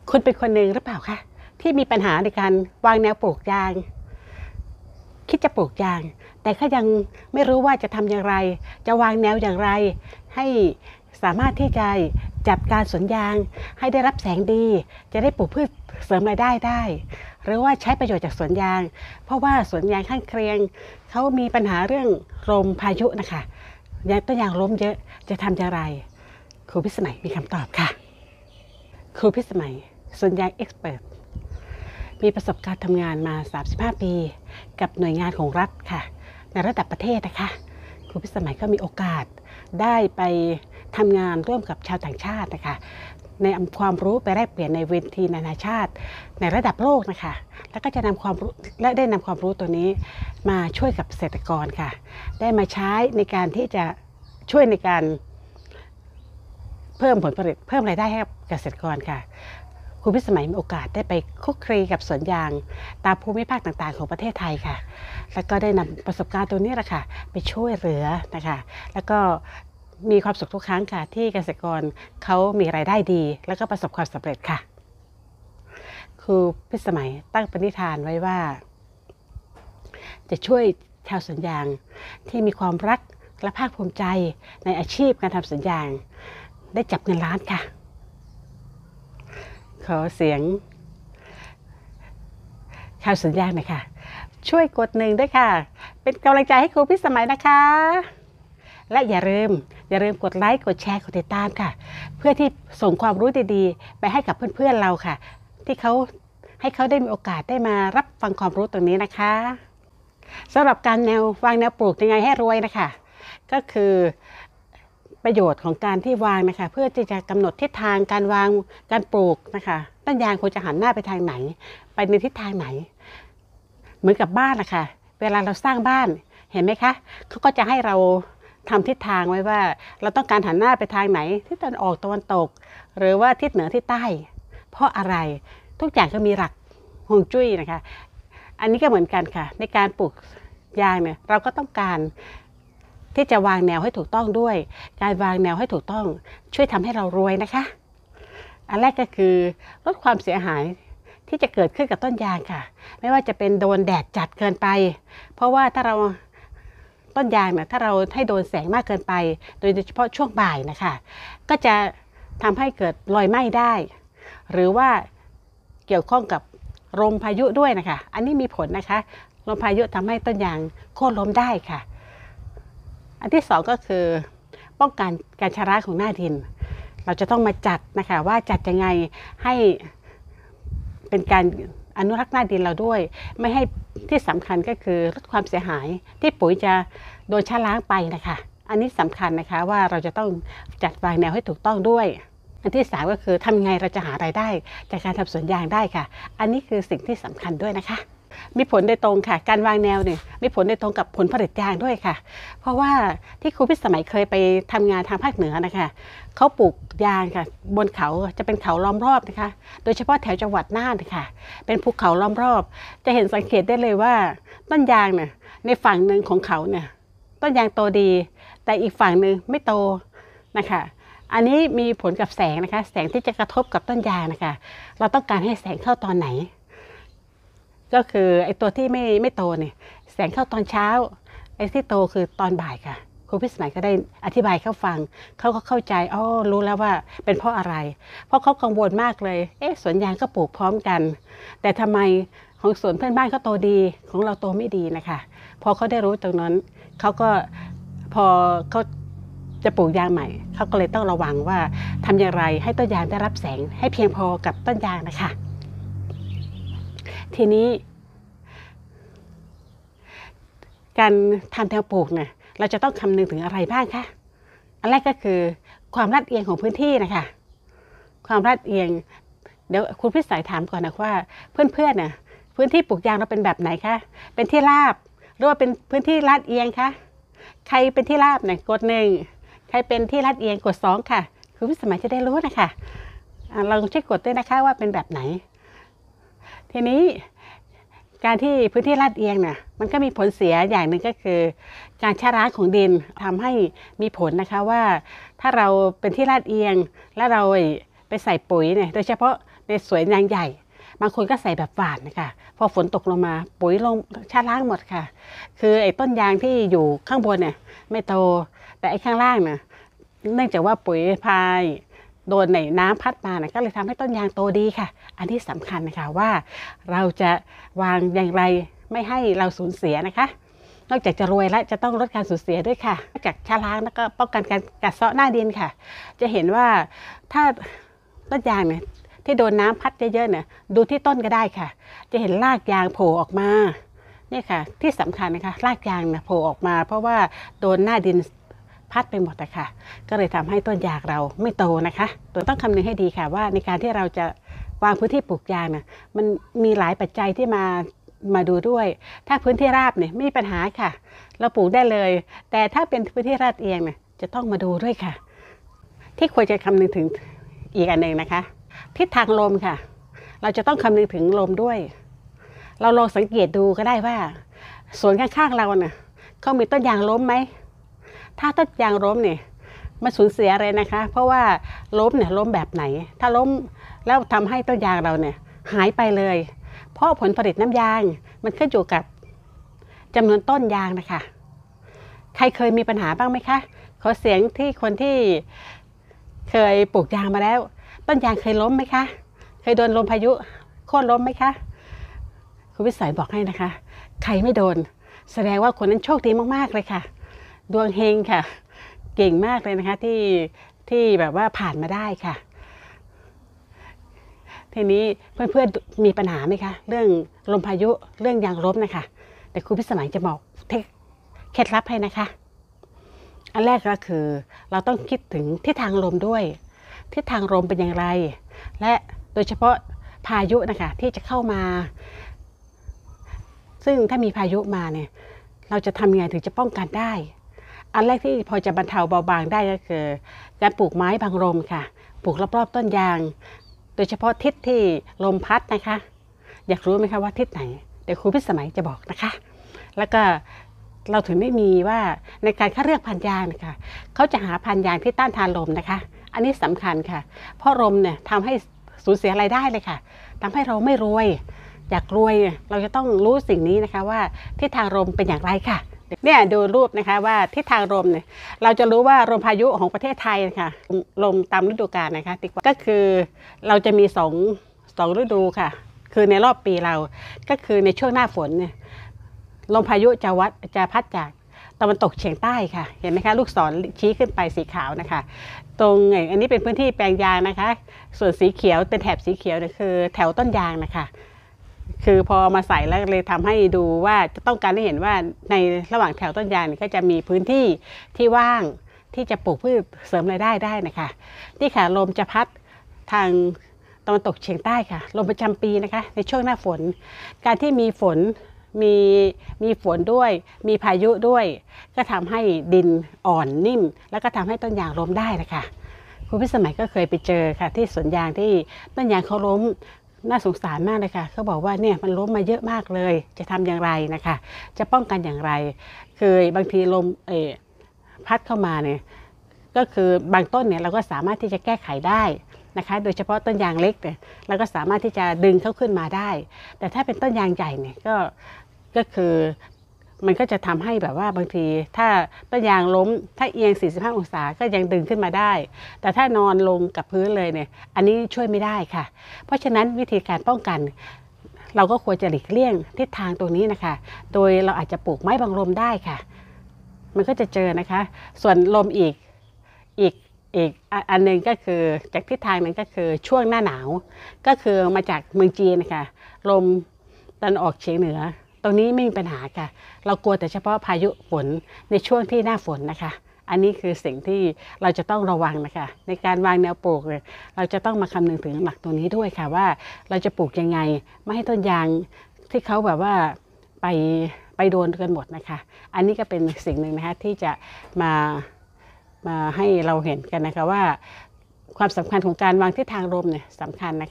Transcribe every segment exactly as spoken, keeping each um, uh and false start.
คุณเป็นคนหนึ่งหรือเปล่าคะที่มีปัญหาในการวางแนวปลูกยางคิดจะปลูกยางแต่ก็ยังไม่รู้ว่าจะทำอย่างไรจะวางแนวอย่างไรให้สามารถที่จะจัดการสวนยางให้ได้รับแสงดีจะได้ปลูกพืชเสริมรายได้ได้หรือว่าใช้ประโยชน์จากสวนยางเพราะว่าสวนยางข้างเคียงเขามีปัญหาเรื่องลมพายุนะคะยางต้นยางล้มเยอะจะทำอย่างไรครูพิสมัยมีคำตอบค่ะครูพิสมัยสวนยางเอ็กซ์เพิร์ทมีประสบการณ์ทำงานมาสามสิบห้าปีกับหน่วยงานของรัฐค่ะในระดับประเทศนะคะครูพิสมัยก็มีโอกาสได้ไปทำงานร่วมกับชาวต่างชาตินะคะในนำความรู้ไปแลกเปลี่ยนในเวทีนานาชาติในระดับโลกนะคะแล้วก็จะนำความรู้และได้นำความรู้ตัวนี้มาช่วยกับเกษตรกรค่ะได้มาใช้ในการที่จะช่วยในการเพิ่มผลผลิตเพิ่มรายได้ให้กับเกษตรกรค่ะครูพิสมัยมีโอกาสได้ไปคุกคีกับสวนยางตามภูมิภาคต่างๆของประเทศไทยค่ะแล้วก็ได้นำประสบการณ์ตัวนี้แหละค่ะไปช่วยเหลือนะคะแล้วก็มีความสุขทุกครั้งค่ะที่เกษตรกรเขามีรายได้ดีแล้วก็ประสบความสำเร็จค่ะครูพิสมัยตั้งปณิธานไว้ว่าจะช่วยชาวสวนยางที่มีความรักและภาคภูมิใจในอาชีพการทำสวนยางได้จับเงินล้านค่ะขอเสียงชาวสวนยางหน่อยค่ะช่วยกดหนึ่งด้วยค่ะเป็นกำลังใจให้ครูพิสมัยนะคะและอย่าลืมอย่าลืมกดไลค์กดแชร์กดติดตามค่ะเพื่อที่ส่งความรู้ดีๆไปให้กับเพื่อนๆเราค่ะที่เขาให้เขาได้มีโอกาสได้มารับฟังความรู้ตรงนี้นะคะสำหรับการแนววางแนวปลูกยังไงให้รวยนะคะก็คือประโยชน์ของการที่วางนะคะเพื่อที่จะกำหนดทิศทางการวางการปลูกนะคะต้นยางควรจะหันหน้าไปทางไหนไปในทิศทางไหนเหมือนกับบ้านนะคะเวลาเราสร้างบ้านเห็นไหมคะเขาก็จะให้เราทำทิศทางไว้ว่าเราต้องการหันหน้าไปทางไหนทิศตะวันออกตะวันตกหรือว่าทิศเหนือทิศใต้เพราะอะไรทุกอย่างก็มีหลักฮวงจุ้ยนะคะอันนี้ก็เหมือนกันค่ะในการปลูกยางเนี่ยเราก็ต้องการที่จะวางแนวให้ถูกต้องด้วยการวางแนวให้ถูกต้องช่วยทำให้เรารวยนะคะอันแรกก็คือลดความเสียหายที่จะเกิดขึ้นกับต้นยางค่ะไม่ว่าจะเป็นโดนแดดจัดเกินไปเพราะว่าถ้าเราต้นยางเนี่ยถ้าเราให้โดนแสงมากเกินไปโดยเฉพาะช่วงบ่ายนะคะก็จะทำให้เกิดรอยไหม้ได้หรือว่าเกี่ยวข้องกับลมพายุด้วยนะคะอันนี้มีผลนะคะลมพายุทำให้ต้นยางโค่นล้มได้ค่ะอันที่สองก็คือป้องกันการชะล้าของหน้าดินเราจะต้องมาจัดนะคะว่าจัดยังไงให้เป็นการอนุรักษ์หน้าดินเราด้วยไม่ให้ที่สำคัญก็คือลดความเสียหายที่ปุ๋ยจะโดนชะล้างไปนะคะอันนี้สำคัญนะคะว่าเราจะต้องจัดวางแนวให้ถูกต้องด้วยอันที่สามก็คือทำไงเราจะหารายได้จากการทำสวนยางได้ค่ะอันนี้คือสิ่งที่สำคัญด้วยนะคะมีผลโดยตรงค่ะการวางแนวเนี่ยมีผลโดยตรงกับผลผลิตยางด้วยค่ะเพราะว่าที่ครูพิสมัยเคยไปทำงานทางภาคเหนือนะคะเขาปลูกยางค่ะบนเขาจะเป็นเขาล้อมรอบนะคะโดยเฉพาะแถวจังหวัดน่านค่ะเป็นภูเขาล้อมรอบจะเห็นสังเกตได้เลยว่าต้นยางเนี่ยในฝั่งหนึ่งของเขาเนี่ยต้นยางโตดีแต่อีกฝั่งหนึ่งไม่โตนะคะอันนี้มีผลกับแสงนะคะแสงที่จะกระทบกับต้นยางนะคะเราต้องการให้แสงเข้าตอนไหนก็คือไอ้ตัวที่ไม่ไม่โตเนี่ยแสงเข้าตอนเช้าไอ้ที่โตคือตอนบ่ายค่ะครูพิสมัยก็ได้อธิบายเข้าฟังเขาก็เข้าใจอ๋อรู้แล้วว่าเป็นเพราะอะไรเพราะเขากังวลมากเลยเอ๊ะสวนยางก็ปลูกพร้อมกันแต่ทำไมของสวนเพื่อนบ้านเขาโตดีของเราโตไม่ดีนะคะพอเขาได้รู้ตรงนั้นเขาก็พอเขาจะปลูกยางใหม่เขาก็เลยต้องระวังว่าทำอย่างไรให้ต้นยางได้รับแสงให้เพียงพอกับต้นยางนะคะทีนี้การทำแนวปลูกเนี่ยเราจะต้องคำนึงถึงอะไรบ้างคะอันแรกก็คือความลาดเอียงของพื้นที่นะคะความลาดเอียงเดี๋ยวคุณพิสัยถามก่อนนะว่าเพื่อนๆเนี่ยพื้นที่ปลูกยางเราเป็นแบบไหนคะเป็นที่ราบหรือว่าเป็นพื้นที่ลาดเอียงคะใครเป็นที่ราบเนี่ยกดหนึ่งใครเป็นที่ลาดเอียงกดสองค่ะคุณพิสมัยจะได้รู้นะคะลองช่วยกดด้วยนะคะว่าเป็นแบบไหนทีนี้การที่พื้นที่ลาดเอียงเนี่ยมันก็มีผลเสียอย่างหนึ่งก็คือการชะล้างของดินทำให้มีผลนะคะว่าถ้าเราเป็นที่ลาดเอียงแล้วเราไปใส่ปุ๋ยเนี่ยโดยเฉพาะในสวนยางใหญ่บางคนก็ใส่แบบหวานนะคะพอฝนตกลงมาปุ๋ยลงชะล้างหมดค่ะคือไอ้ต้นยางที่อยู่ข้างบนเนี่ยไม่โตแต่ไอ้ข้างล่างเนี่ยเนื่องจากว่าปุ๋ยพายโดนในน้ำพัดมาเนี่ยก็เลยทำให้ต้นยางโตดีค่ะอันที่สำคัญนะคะว่าเราจะวางอย่างไรไม่ให้เราสูญเสียนะคะนอกจากจะรวยแล้วจะต้องลดการสูญเสียด้วยค่ะนอกจากชะล้างแล้วก็ป้องกันการกัดเซาะหน้าดินค่ะจะเห็นว่าถ้าต้นยางเนี่ยที่โดนน้ำพัดเยอะๆเนี่ยดูที่ต้นก็ได้ค่ะจะเห็นรากยางโผล่ออกมาเนี่ยค่ะที่สำคัญนะคะรากยางเนี่ยโผล่ออกมาเพราะว่าโดนหน้าดินพัดไปหมดนะคะก็เลยทำให้ต้นยางเราไม่โตนะคะตัวต้องคำนึงให้ดีค่ะว่าในการที่เราจะวางพื้นที่ปลูกยางเนี่ยมันมีหลายปัจจัยที่มามาดูด้วยถ้าพื้นที่ราบเนี่ยไม่มีปัญหาค่ะเราปลูกได้เลยแต่ถ้าเป็นพื้นที่ราบเอียงเนี่ยจะต้องมาดูด้วยค่ะที่ควรจะคำนึงถึงอีกอันหนึ่งนะคะทิศทางลมค่ะเราจะต้องคำนึงถึงลมด้วยเราลองสังเกตดูก็ได้ว่าสวนข้างๆเราเนี่ยเขามีต้นยางล้มไหมถ้าต้นยางล้มเนี่ยมันสูญเสียอะไรนะคะเพราะว่าล้มเนี่ยล้มแบบไหนถ้าล้มแล้วทำให้ต้นยางเราเนี่ยหายไปเลยเพราะผลผลิตน้ำยางมันขึ้นอยู่กับจำนวนต้นยางนะคะใครเคยมีปัญหาบ้างไหมคะขอเสียงที่คนที่เคยปลูกยางมาแล้วต้นยางเคยล้มไหมคะเคยโดนลมพายุโค่นล้มไหมคะคุณวิสัยบอกให้นะคะใครไม่โดนแสดงว่าคนนั้นโชคดีมากๆเลยค่ะดวงเฮงค่ะเก่งมากเลยนะคะที่ที่แบบว่าผ่านมาได้ค่ะทีนี้เพื่อนๆมีปัญหาไหมคะเรื่องลมพายุเรื่องยางล้มนะคะแต่ครูพิสมัยจะบอกเคล็ดลับให้นะคะอันแรกก็คือเราต้องคิดถึงทิศทางลมด้วยทิศทางลมเป็นอย่างไรและโดยเฉพาะพายุนะคะที่จะเข้ามาซึ่งถ้ามีพายุมาเนี่ยเราจะทำยังไงถึงจะป้องกันได้อันแรกที่พอจะบรรเทาเบาบางได้ก็คือการปลูกไม้บังลมค่ะปลูกรอบๆต้นยางโดยเฉพาะทิศที่ลมพัดนะคะอยากรู้ไหมคะว่าทิศไหนเดี๋ยวครูพิสมัยจะบอกนะคะแล้วก็เราถึงไม่มีว่าในการคัดเลือกพันธุ์ยางนะคะเขาจะหาพันธุ์ยางที่ต้านทานลมนะคะอันนี้สำคัญค่ะเพราะลมเนี่ยทำให้สูญเสียรายได้เลยค่ะทำให้เราไม่รวยอยากรวยเราจะต้องรู้สิ่งนี้นะคะว่าทิศทางลมเป็นอย่างไรค่ะเนี่ยดูรูปนะคะว่าทิศทางลมเนี่ยเราจะรู้ว่าลมพายุของประเทศไทยค่ะลมตามฤดูกาลนะคะก็คือเราจะมีสองสองฤดูค่ะคือในรอบปีเราก็คือในช่วงหน้าฝนเนี่ยลมพายุจะวัดจะพัดจากตะวันตกเฉียงใต้ค่ะเห็นไหมคะลูกศรชี้ขึ้นไปสีขาวนะคะตรงอันนี้เป็นพื้นที่แปลงยางนะคะส่วนสีเขียวเป็นแถบสีเขียวเนี่ยคือแถวต้นยางนะคะคือพอมาใส่แล้วเลยทำให้ดูว่าจะต้องการให้เห็นว่าในระหว่างแถวต้นยางก็จะมีพื้นที่ที่ว่างที่จะปลูกพืชเสริมรายได้ได้นะคะนี่ค่ะลมจะพัดทางตะวันตกเฉียงใต้ค่ะลมประจำปีนะคะในช่วงหน้าฝนการที่มีฝนมีมีฝนด้วยมีพายุด้วยก็ทำให้ดินอ่อนนิ่มแล้วก็ทำให้ต้นยางล้มได้นะคะครูพิสมัยก็เคยไปเจอค่ะที่สวนยางที่ต้นยางเขาล้มน่าสงสารมากเลยค่ะเขาบอกว่าเนี่ยมันล้มมาเยอะมากเลยจะทำอย่างไรนะคะจะป้องกันอย่างไรคือบางทีลมเอพัดเข้ามาเนี่ยก็คือบางต้นเนี่ยเราก็สามารถที่จะแก้ไขได้นะคะโดยเฉพาะต้นยางเล็กเนี่ยเราก็สามารถที่จะดึงเขาขึ้นมาได้แต่ถ้าเป็นต้นยางใหญ่เนี่ยก็ก็คือมันก็จะทำให้แบบว่าบางทีถ้าต้นยางล้มถ้าเอียงสี่สิบห้าองศาก็ยังดึงขึ้นมาได้แต่ถ้านอนลงกับพื้นเลยเนี่ยอันนี้ช่วยไม่ได้ค่ะเพราะฉะนั้นวิธีการป้องกันเราก็ควรจะหลีกเลี่ยงทิศทางตรงนี้นะคะโดยเราอาจจะปลูกไม้บังลมได้ค่ะมันก็จะเจอนะคะส่วนลมอีกอีกอีกอันหนึ่งก็คือจากทิศทางนั้นก็คือช่วงหน้าหนาวก็คือมาจากเมืองจีนนะคะลมตะวันออกเฉียงเหนือตรงนี้ไม่มีปัญหาค่ะเรากลัวแต่เฉพาะพายุฝนในช่วงที่หน้าฝนนะคะอันนี้คือสิ่งที่เราจะต้องระวังนะคะในการวางแนวปลูกเนี่ยเราจะต้องมาคำนึงถึงหลักตรงนี้ด้วยค่ะว่าเราจะปลูกยังไงไม่ให้ต้นยางที่เขาแบบว่าไปไปโดนกันหมดนะคะอันนี้ก็เป็นสิ่งหนึ่งนะคะที่จะมามาให้เราเห็นกันนะคะว่าความสำคัญของการวางทิศทางลมเนี่ยสำคัญนะคะ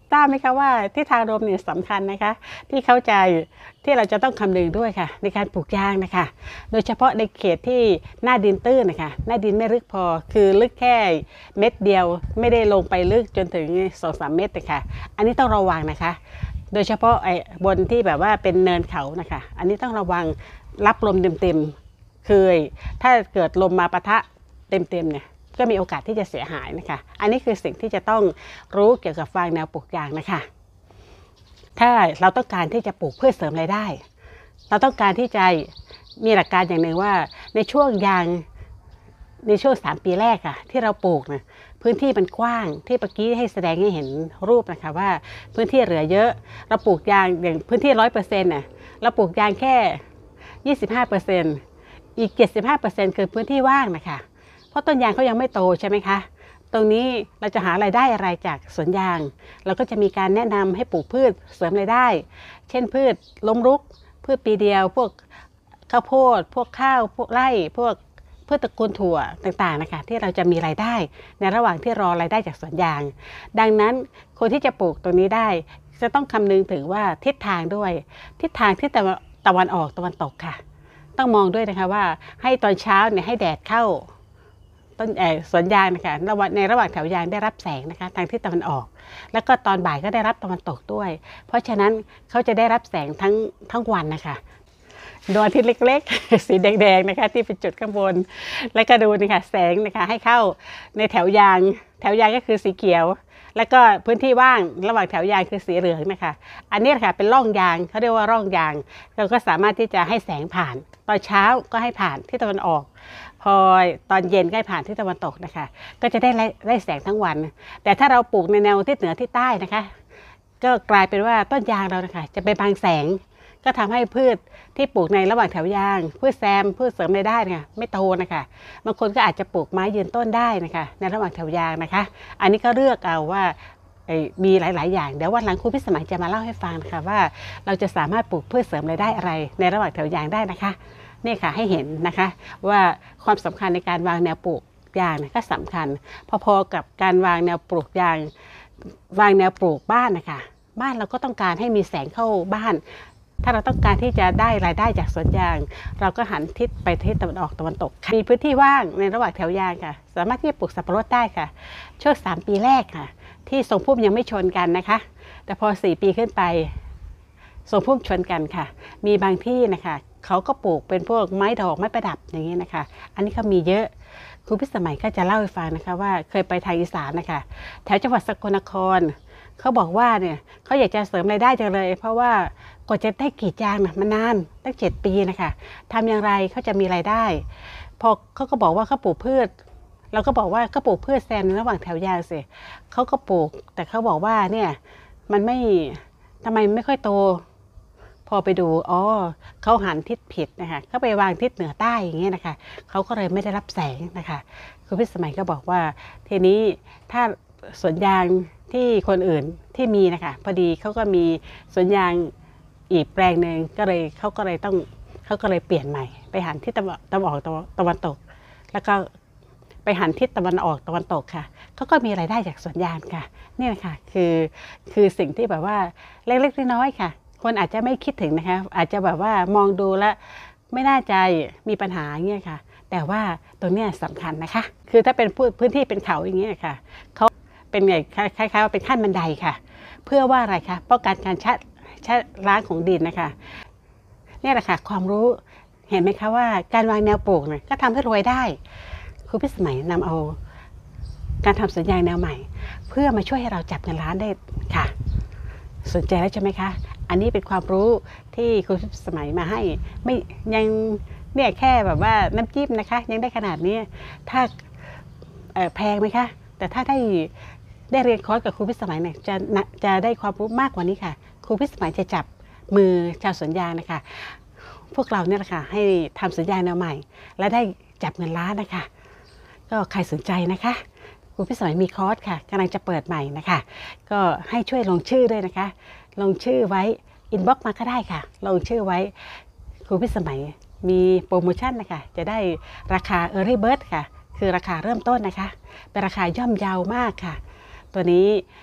ทราบไหมคะว่าทิศทางลมเนี่ยสำคัญนะคะที่เข้าใจที่เราจะต้องคำนึงด้วยค่ะในการปลูกยางนะคะโดยเฉพาะในเขตที่หน้าดินตื้นนะคะหน้าดินไม่ลึกพอคือลึกแค่เม็ดเดียวไม่ได้ลงไปลึกจนถึง สองถึงสาม เมตรนะคะอันนี้ต้องระวังนะคะโดยเฉพาะไอ้บนที่แบบว่าเป็นเนินเขานะคะอันนี้ต้องระวังรับลมเต็มๆคือถ้าเกิดลมมาปะทะเต็มๆเนี่ยก็มีโอกาสที่จะเสียหายนะคะอันนี้คือสิ่งที่จะต้องรู้เกี่ยวกับฟางแนวปลูกยางนะคะถ้าเราต้องการที่จะปลูกเพื่อเสริมรายได้เราต้องการที่จะมีหลักการอย่างหนึ่งว่าในช่วงยางในช่วงสามปีแรกอะที่เราปลูกนะพื้นที่มันกว้างที่เมื่อกี้ให้แสดงให้เห็นรูปนะคะว่าพื้นที่เหลือเยอะเราปลูกยางอย่างพื้นที่ร้อยเปอร์เซ็นต์น่ะเราปลูกยางแค่ยี่สิบห้าเปอร์เซ็นต์อีกเจ็ดสิบห้าเปอร์เซ็นต์คือพื้นที่ว่างนะคะเพราะต้นยางเขายังไม่โตใช่ไหมคะตรงนี้เราจะหารายได้อะไรจากสวนยางเราก็จะมีการแนะนำให้ปลูกพืชเสริมรายได้เช่นพืชล้มรุกพืชปีเดียวพวกข้าวโพดพวกข้าวพวกไร่พวกพืชตระกูลถั่วต่างๆนะคะที่เราจะมีรายได้ในระหว่างที่รอรายได้จากสวนยางดังนั้นคนที่จะปลูกตรงนี้ได้จะต้องคำนึงถึงว่าทิศทางด้วยทิศทางที่ตะวันออกตะวันตกค่ะต้องมองด้วยนะคะว่าให้ตอนเช้าเนี่ยให้แดดเข้าต้นสวนยางนะคะในระหว่างแถวยางได้รับแสงนะคะทางทิศตะวันออกแล้วก็ตอนบ่ายก็ได้รับตะวันตกด้วยเพราะฉะนั้นเขาจะได้รับแสงทั้งทั้งวันนะคะดวงอาทิตย์เล็กๆ สีแดงๆนะคะที่เป็นจุดข้างบนแล้วก็ดูนะคะแสงนะคะให้เข้าในแถวยางแถวยางก็คือสีเขียวแล้วก็พื้นที่ว่างระหว่างแถวยางคือสีเหลืองนะคะอันนี้ค่ะเป็นร่องยางเขาเรียกว่าร่องยางเราก็สามารถที่จะให้แสงผ่านตอนเช้าก็ให้ผ่านที่ตะวันออกพอตอนเย็นก็ให้ผ่านที่ตะวันตกนะคะก็จะได้ได้แสงทั้งวันแต่ถ้าเราปลูกในแนวทิศเหนือทิศใต้นะคะก็กลายเป็นว่าต้นยางเรานะคะจะไปบังแสงก็ทำให้พืชที่ปลูกในระหว่างแถวยางพืชแซมพืชเสริมรายได้นะคะไม่โตนะคะบางคนก็อาจจะปลูกไม้ยืนต้นได้นะคะในระหว่างแถวยางนะคะอันนี้ก็เลือกเอาว่ามีหลายๆอย่างเดี๋ยววันหลังครูพิสมัยจะมาเล่าให้ฟังนะคะว่าเราจะสามารถปลูกพืชเสริมรายได้อะไรในระหว่างแถวยางได้นะคะนี่ค่ะให้เห็นนะคะว่าความสำคัญในการวางแนวปลูกยางก็สำคัญพอๆกับการวางแนวปลูกยางวางแนวปลูกบ้านนะคะบ้านเราก็ต้องการให้มีแสงเข้าบ้านถ้าเราต้องการที่จะได้รายได้จากสวนยางเราก็หันทิศไปทิศตะวันออกตะวันตกมีพื้นที่ว่างในระหว่างแถวยางค่ะสามารถที่จะปลูกสับปะรดได้ค่ะช่วงสามปีแรกค่ะที่ทรงพุ่มยังไม่ชนกันนะคะแต่พอสี่ปีขึ้นไปทรงพุ่มชนกันค่ะมีบางที่นะคะเขาก็ปลูกเป็นพวกไม้ดอกไม้ประดับอย่างนี้นะคะอันนี้เขามีเยอะครูพิสมัยก็จะเล่าให้ฟังนะคะว่าเคยไปทางอีสานนะคะแถวจังหวัดสกลนครเขาบอกว่าเนี่ยเขาอยากจะเสริมรายได้จังเลยเพราะว่ากว่าจะได้กรีดยางนะมันนานตั้งเจ็ดปีนะคะทำอย่างไรเขาจะมีรายได้พอเขาก็บอกว่าเขาปลูกพืชเราก็บอกว่าก็ปลูกพืชแซมในระหว่างแถวยางสิเขาก็ปลูกแต่เขาบอกว่าเนี่ยมันไม่ทำไมไม่ค่อยโตพอไปดูอ๋อเขาหันทิศผิดนะคะเขาไปวางทิศเหนือใต้อย่างเงี้ยนะคะเขาก็เลยไม่ได้รับแสงนะคะครูพิสมัยก็บอกว่าทีนี้ถ้าสวนยางที่คนอื่นที่มีนะคะพอดีเขาก็มีสวนยางอีกแปลงหนึ่งก็เลยเขาก็เลยต้องเขาก็เลยเปลี่ยนใหม่ไปหันทิศตะวันออกตะวันตกแล้วก็ไปหันทิศตะวันออกตะวันตกค่ะเขาก็มีรายได้จากสวนยางค่ะนี่นะคะคือคือสิ่งที่แบบว่าเล็กๆน้อยๆค่ะคนอาจจะไม่คิดถึงนะคะอาจจะแบบว่ามองดูแล้วไม่น่าจะมีปัญหาอย่างเงี้ยค่ะแต่ว่าตรงนี้สำคัญนะคะคือถ้าเป็นพื้นที่เป็นเขาอย่างเงี้ยค่ะเขาเป็นไงคล้ายๆว่าเป็นขั้นบันไดค่ะเพื่อว่าอะไรคะป้องกันการชะชะล้างของดินนะคะนี่แหละค่ะความรู้เห็นไหมคะว่าการวางแนวปลูกเนี่ยก็ทำให้รวยได้ครูพิสมัยนำเอาการทำสวนยางแนวใหม่เพื่อมาช่วยให้เราจับเงินล้านได้ค่ะสนใจแล้วใช่ไหมคะอันนี้เป็นความรู้ที่ครูพิสมัยมาให้ไม่ยังเนี่ยแค่แบบว่าน้ำจิ้มนะคะยังได้ขนาดนี้ถ้าแพงไหมคะแต่ถ้าได้ได้เรียนคอร์สกับครูพิสมัยเนี่ยจะจะได้ความรู้มากกว่านี้ค่ะครูพิสมัยจะจับมือชาวสวนยางนะคะพวกเราเนี่ยแหละค่ะให้ทำสวนยางแนวใหม่และได้จับเงินล้านนะคะก็ใครสนใจนะคะครูพิสมัยมีคอร์สค่ะกำลังจะเปิดใหม่นะคะก็ให้ช่วยลงชื่อด้วยนะคะลงชื่อไว้อินบ็อกซ์มาก็ได้ค่ะลงชื่อไว้ครูพิสมัยมีโปรโมชั่นนะคะจะได้ราคา Early Bird ค่ะคือราคาเริ่มต้นนะคะเป็นราคาย่อมเยาวมากค่ะตัวนี้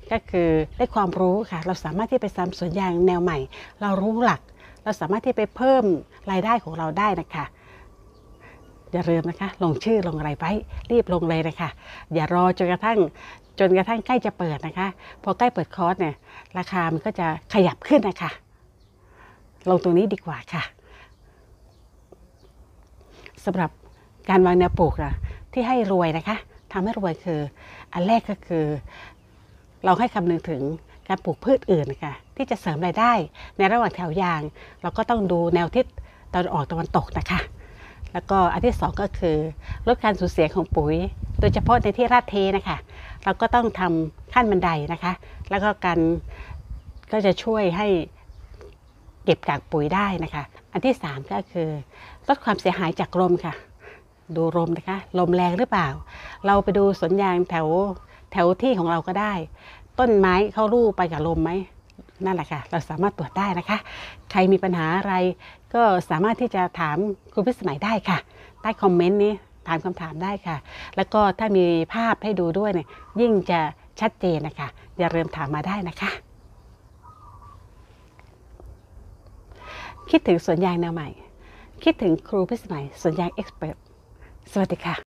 ก็คือได้ความรู้ค่ะเราสามารถที่ไปทำสวนยางแนวใหม่เรารู้หลักเราสามารถที่ไปเพิ่มรายได้ของเราได้นะคะอย่าลืมนะคะลงชื่อลงอะไรไว้รีบลงเลยนะคะอย่ารอจนกระทั่งจนกระทั่งใกล้จะเปิดนะคะพอใกล้เปิดคอร์สเนี่ยราคามันก็จะขยับขึ้นนะคะลงตรงนี้ดีกว่าค่ะสำหรับการวางแนวปลูกนะที่ให้รวยนะคะทำให้รวยคืออันแรกก็คือเราให้คำนึงถึงการปลูกพืชอื่นนะคะที่จะเสริมรายได้ในระหว่างแถวยางเราก็ต้องดูแนวทิศตะวันออกตะวันตกนะคะแล้วก็อันที่สองก็คือลดการสูญเสียของปุ๋ยโดยเฉพาะในที่ราดเทนะคะเราก็ต้องทำขั้นบันไดนะคะแล้วก็การก็จะช่วยให้เก็บกากปุ๋ยได้นะคะอันที่สามก็คือลดความเสียหายจากลมค่ะดูลมนะคะลมแรงหรือเปล่าเราไปดูสวนยางแถวแถวที่ของเราก็ได้ต้นไม้เขาลู่ไปกับลมไหมนั่นแหละค่ะเราสามารถตรวจได้นะคะใครมีปัญหาอะไรก็สามารถที่จะถามครูพิสมัยได้ค่ะใต้คอมเมนต์นี้ถามคำถามได้ค่ะแล้วก็ถ้ามีภาพให้ดูด้วยเนี่ยยิ่งจะชัดเจนนะคะอย่าลืมถามมาได้นะคะคิดถึงสวนยางแนวใหม่คิดถึงครูพิสมัยสวนยางเอ็กซ์เพิร์ทสวัสดีค่ะ